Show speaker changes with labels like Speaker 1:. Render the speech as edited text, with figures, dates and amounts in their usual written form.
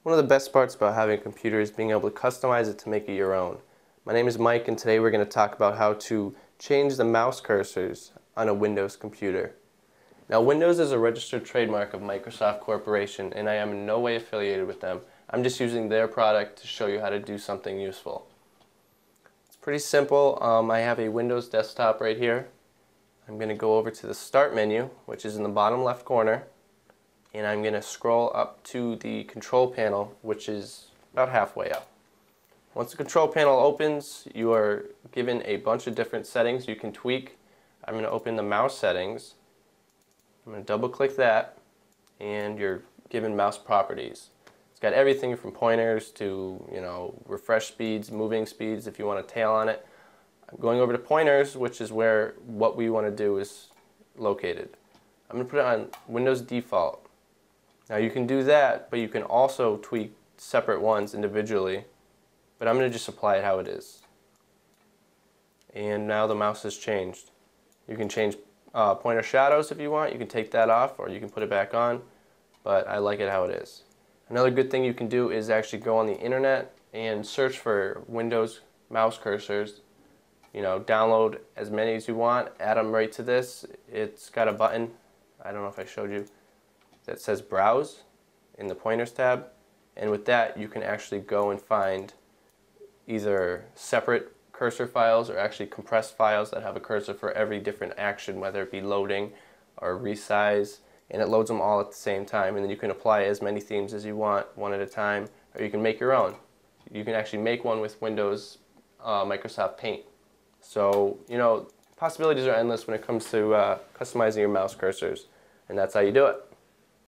Speaker 1: One of the best parts about having a computer is being able to customize it to make it your own. My name is Mike, and today we're going to talk about how to change the mouse cursors on a Windows computer. Now, Windows is a registered trademark of Microsoft Corporation, and I am in no way affiliated with them. I'm just using their product to show you how to do something useful. It's pretty simple. I have a Windows desktop right here. I'm going to go over to the Start menu, which is in the bottom left corner, and I'm going to scroll up to the control panel, which is about halfway up. Once the control panel opens, you are given a bunch of different settings you can tweak. I'm going to open the mouse settings. I'm going to double click that, and you're given mouse properties. It's got everything from pointers to, refresh speeds, moving speeds if you want a tail on it. I'm going over to pointers, which is where what we want to do is located. I'm going to put it on Windows default. Now you can do that, but you can also tweak separate ones individually, but I'm going to just apply it how it is. And now the mouse has changed. You can change pointer shadows if you want. You can take that off or you can put it back on, but I like it how it is. Another good thing you can do is actually go on the internet and search for Windows mouse cursors. Download as many as you want, add them right to this. It's got a button, I don't know if I showed you, that says Browse in the Pointers tab, and with that you can actually go and find either separate cursor files or actually compressed files that have a cursor for every different action, whether it be loading or resize, and it loads them all at the same time, and then you can apply as many themes as you want, one at a time, or you can make your own. You can actually make one with Windows Microsoft Paint. So, possibilities are endless when it comes to customizing your mouse cursors, and that's how you do it.